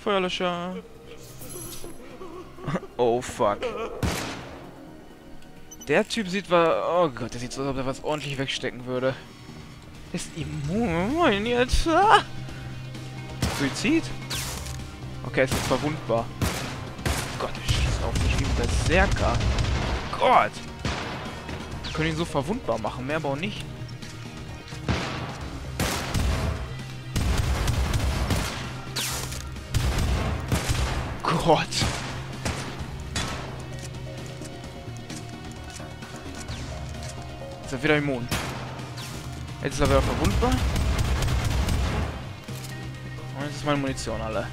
Feuerlöscher. Oh, fuck. Der Typ sieht oh Gott, der sieht so aus, als ob er was ordentlich wegstecken würde. Ist immun jetzt. Ah! Suizid? Okay, es ist verwundbar. Gott, der schießt auf mich wie ein Berserker. Gott! Wir können ihn so verwundbar machen, mehr aber auch nicht. Gott! Ist er wieder immun? Jetzt ist er wieder verwundbar. Und jetzt ist meine Munition alle.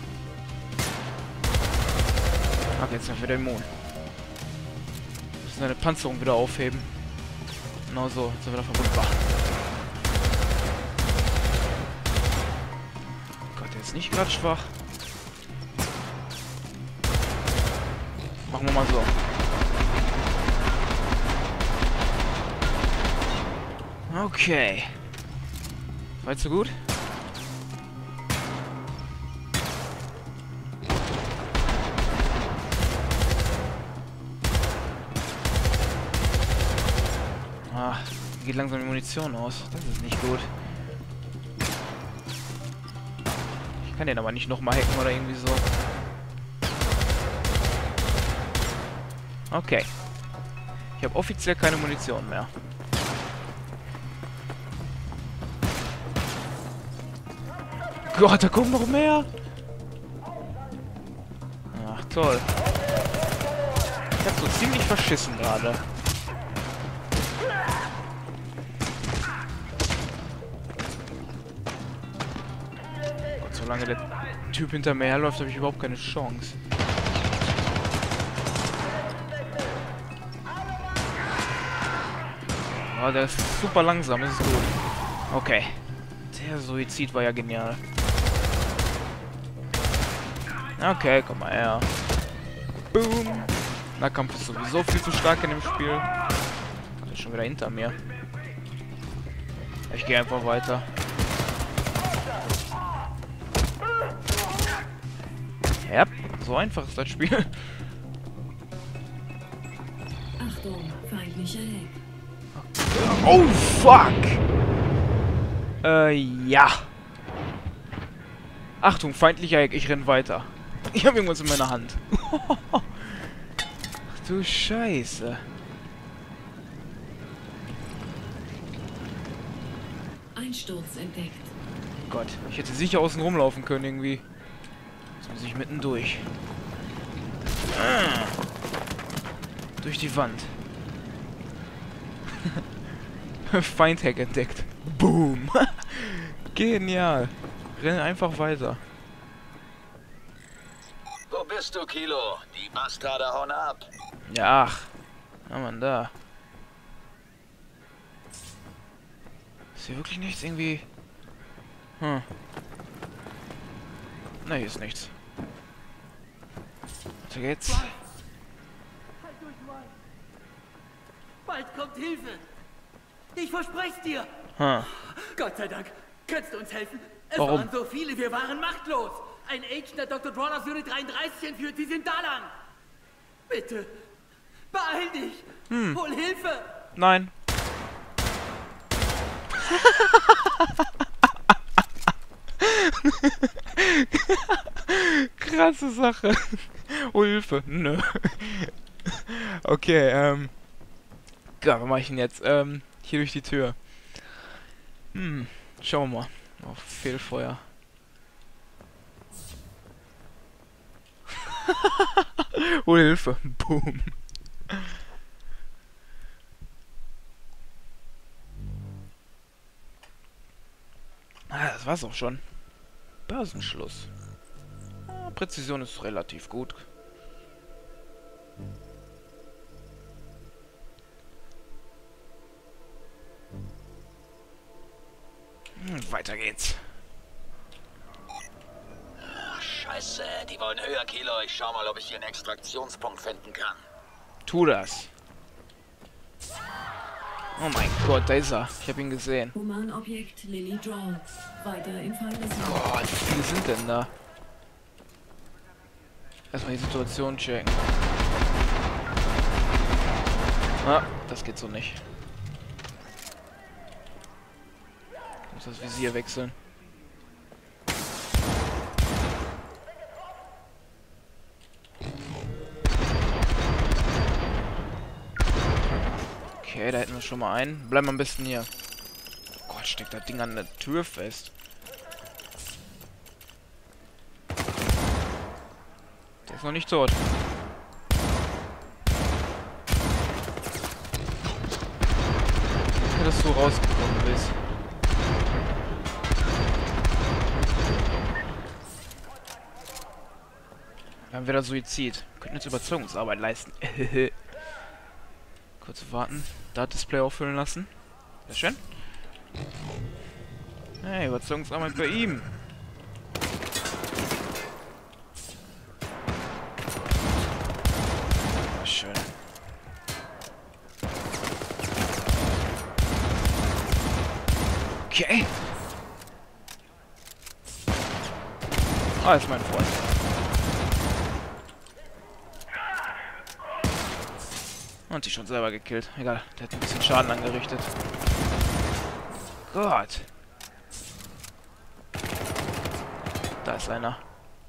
Okay, jetzt ist er wieder immun. Wir müssen seine Panzerung wieder aufheben. Genau so, jetzt ist er wieder verwundbar. Gott, der ist nicht gerade schwach. Machen wir mal so. Okay. Weit so gut? Ah, geht langsam die Munition aus. Das ist nicht gut. Ich kann den aber nicht nochmal hacken oder irgendwie so. Okay. Ich habe offiziell keine Munition mehr. Gott, da kommen noch mehr. Ach, toll. Ich hab so ziemlich verschissen gerade. Gott, solange der Typ hinter mir herläuft, habe ich überhaupt keine Chance. Oh, der ist super langsam, das ist gut. Okay. Der Suizid war ja genial. Okay, komm mal her. Boom. Nahkampf ist sowieso viel zu stark in dem Spiel. Der ist schon wieder hinter mir. Ich gehe einfach weiter. Ja, so einfach ist das Spiel. Achtung, feindlicher Heck. Oh, fuck! Ja. Achtung, feindlicher Heck, ich renn weiter. Ich habe irgendwas in meiner Hand. Ach du Scheiße. Einsturz entdeckt. Gott, ich hätte sicher außen rumlaufen können irgendwie. Jetzt muss ich mittendurch. Durch die Wand. Feindhack entdeckt. Boom. Genial. Renn einfach weiter. Wo bist du, Kilo? Die Bastarde hauen ab. Ja, ach. Ja, Mann, da. Ist hier wirklich nichts irgendwie... Hm. Na, hier ist nichts. Weiter geht's. Halt durch, Mann. Bald kommt Hilfe. Ich verspreche es dir. Hm. Gott sei Dank. Kannst du uns helfen? Es Warum? waren so viele, wir waren machtlos. Ein Agent der Dr. Brawlers Unit 33 entführt, sie sind da lang. Bitte, beeil dich. Hol Hilfe. Nein. Krasse Sache. Oh, Hilfe. Nö. Okay, Gott, was mache ich denn jetzt? Hier durch die Tür. Schauen wir mal. Oh, Fehlfeuer. Oh, Hilfe. Boom. Das war's auch schon. Börsenschluss. Präzision ist relativ gut. Weiter geht's. Scheiße, die wollen höher, Kilo. Ich schau mal, ob ich hier einen Extraktionspunkt finden kann. Tu das. Oh mein Gott, da ist er. Ich habe ihn gesehen. Humanobjekt Lily Draw. Weiter in Feindeslinie. Gott, wie viele sind denn da? Erstmal die Situation checken. Ah, das geht so nicht. Ich muss das Visier wechseln. Okay, da hätten wir schon mal einen. Bleiben wir am besten hier. Oh Gott, steckt das Ding an der Tür fest. Der ist noch nicht tot. Danke, dass du rausgekommen bist. Wir haben wieder Suizid. Wir könnten jetzt Überzeugungsarbeit leisten. Kurz warten. Display auffüllen lassen. Sehr schön. Hey, Überzeugungsarbeit bei ihm. Schön. Okay. Ah, ist mein Freund. Und die schon selber gekillt. Egal, der hat ein bisschen Schaden angerichtet. Gott. Da ist einer.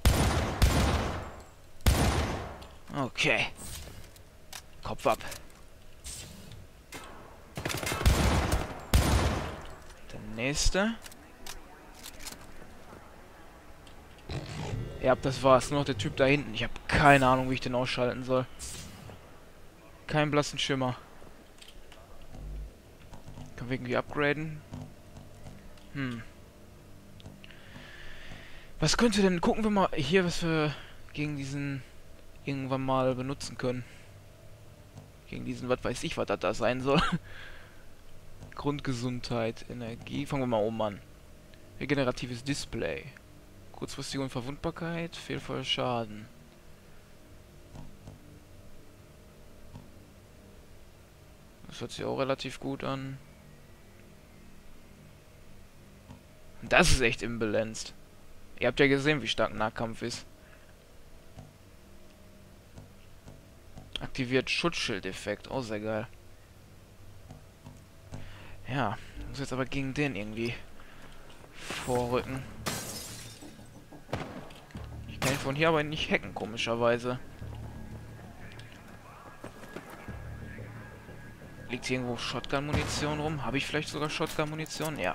Okay. Kopf ab. Der nächste. Ja, das war's. Nur noch der Typ da hinten. Ich habe keine Ahnung, wie ich den ausschalten soll. Keinen blassen Schimmer. Können wir irgendwie upgraden? Was könnte denn... Gucken wir mal hier, was wir gegen diesen irgendwann mal benutzen können. Gegen diesen, was weiß ich, was das da sein soll. Grundgesundheit, Energie. Fangen wir mal oben an. Regeneratives Display. Kurzfristige Unverwundbarkeit, fehlvoller Schaden. Das hört sich auch relativ gut an. Das ist echt imbalanced. Ihr habt ja gesehen, wie stark Nahkampf ist. Aktiviert Schutzschild-Effekt. Oh, sehr geil. Ja, muss jetzt aber gegen den irgendwie vorrücken. Ich kann ihn von hier aber nicht hacken, komischerweise. Liegt hier irgendwo Shotgun-Munition rum? Habe ich vielleicht sogar Shotgun-Munition? Ja.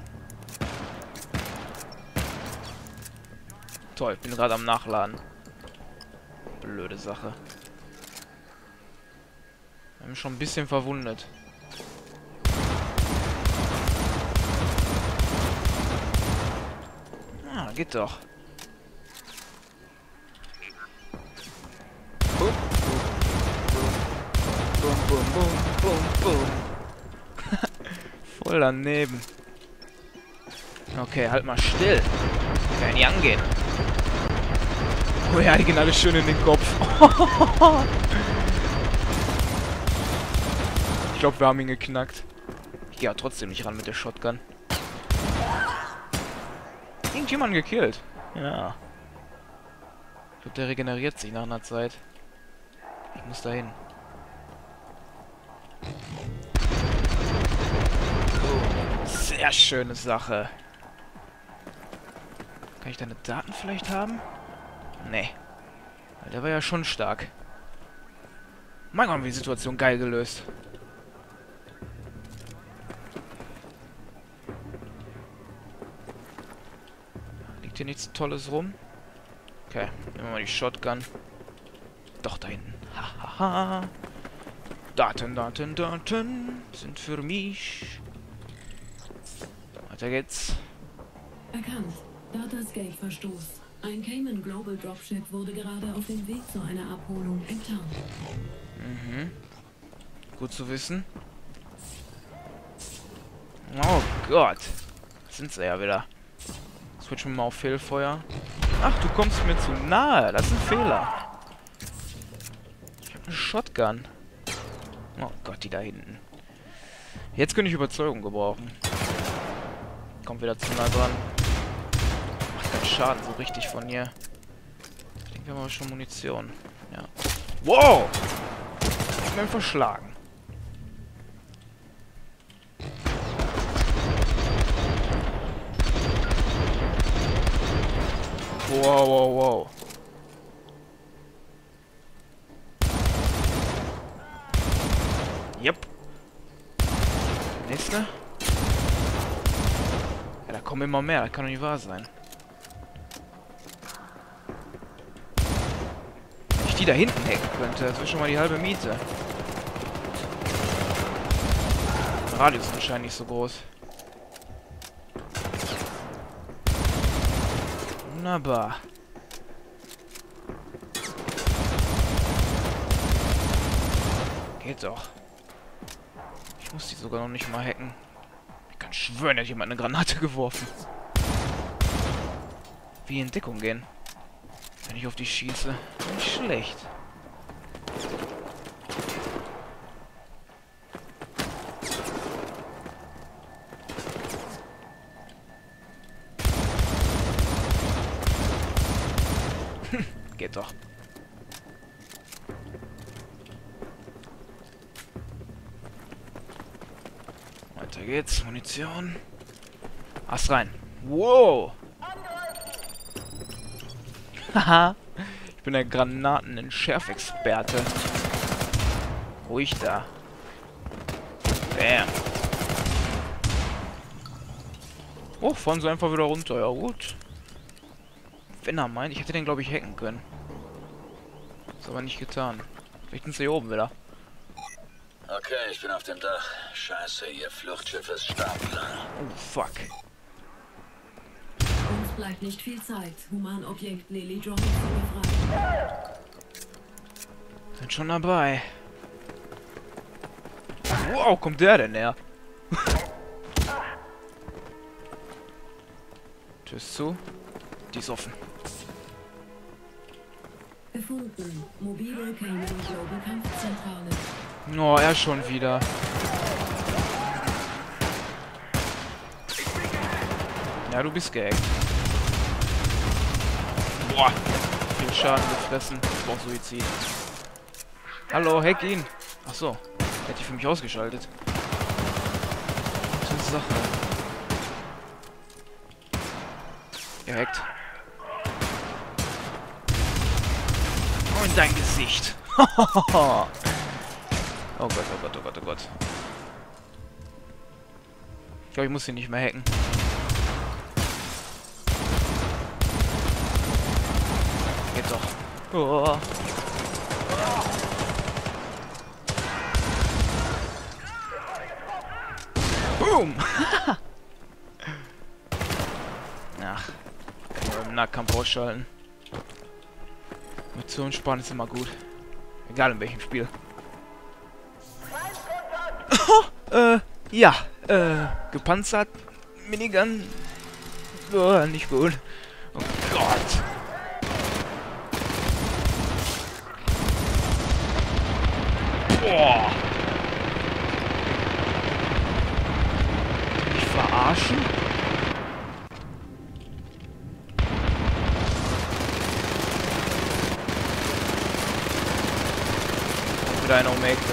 Toll, ich bin gerade am Nachladen. Blöde Sache. Wir haben schon ein bisschen verwundet. Ah, geht doch. Boom, boom, boom, boom, boom. Voll daneben. Okay, halt mal still. Kann ja nicht angehen. Oh ja, die gehen alle schön in den Kopf. Ich glaube, wir haben ihn geknackt. Ich gehe ja trotzdem nicht ran mit der Shotgun. Irgendjemand gekillt. Ja. Ich glaube, der regeneriert sich nach einer Zeit. Ich muss da hin. Sehr schöne Sache. Kann ich deine Daten vielleicht haben? Nee. Der war ja schon stark. Mein Gott, haben wir die Situation geil gelöst. Liegt hier nichts Tolles rum? Okay, nehmen wir mal die Shotgun. Doch, da hinten. Hahaha. Daten, Daten, Daten sind für mich. Weiter geht's. Erkannt. Datascape-Verstoß. Ein Cayman Global Dropship wurde gerade auf dem Weg zu einer Abholung enttarnt. Mhm. Gut zu wissen. Oh Gott. Sind sie ja wieder. Switchen wir mal auf Fehlfeuer. Ach, du kommst mir zu nahe. Das ist ein Fehler. Ich habe eine Shotgun. Oh Gott, die da hinten. Jetzt könnte ich Überzeugung gebrauchen. Kommt wieder zu nah dran. Macht keinen Schaden so richtig von hier. Ich denke, wir haben aber schon Munition. Ja. Wow! Ich hab mich verschlagen. Wow, wow, wow. Yep. Nächste. Ja, da kommen immer mehr. Das kann doch nicht wahr sein. Wenn ich die da hinten hacken könnte, das wäre schon mal die halbe Miete. Der Radius ist wahrscheinlich nicht so groß. Wunderbar. Geht doch. Ich muss die sogar noch nicht mal hacken. Ich kann schwören, da hat jemand eine Granate geworfen. Wie in Deckung gehen. Wenn ich auf die schieße. Nicht schlecht. Geht doch. Weiter geht's. Munition. Ast rein. Wow. Haha. Ich bin der Granaten-Entschärfexperte. Ruhig da. Bam. Oh, fahren sie einfach wieder runter. Ja, gut. Wenn er meint, ich hätte den, glaube ich, hacken können. Ist aber nicht getan. Vielleicht sind sie hier oben wieder. Okay, ich bin auf dem Dach. Scheiße, ihr Fluchtschiff ist startklar. Oh, fuck. Uns bleibt nicht viel Zeit, Humanobjekt Lily Drop zu befreien. Sind schon dabei. Wow, kommt der denn her? Tür ist zu. Die ist offen. Gefunden. Mobile Cayman Global Kampfzentrale. Oh, er schon wieder. Ja, du bist gehackt. Boah. Viel Schaden gefressen. Ich brauch Suizid. Hallo, hack ihn. Achso. Er hat die für mich ausgeschaltet. Gute Sache. Gehackt. Oh, in dein Gesicht. Oh Gott, oh Gott, oh Gott, oh Gott. Ich glaube, ich muss ihn nicht mehr hacken. Geht doch. Oh. Boom! Ach, kann man im Nahkampf ausschalten. Munition sparen ist immer gut. Egal in welchem Spiel. Ja, gepanzert, Minigun, oh, nicht gut. Oh Gott. Boah. Mich verarschen? Wieder einer um die Ecke.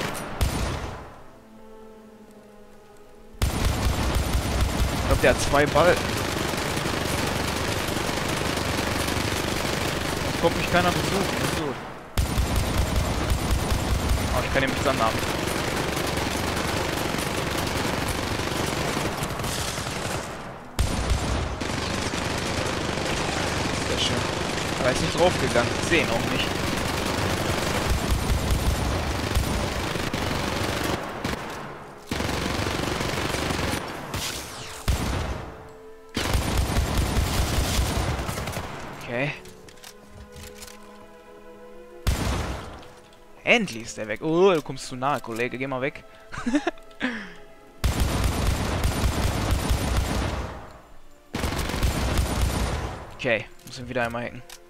Ich glaube, der hat 2 Balken. Jetzt kommt mich keiner besuchen. Das ist gut. Oh, ich kann ihn nicht annahmen. Sehr schön. Aber er ist nicht draufgegangen. Ich sehe ihn auch nicht. Okay. Endlich ist der weg. Oh, du kommst zu nahe, Kollege. Geh mal weg. Okay, muss ihn wieder einmal hacken.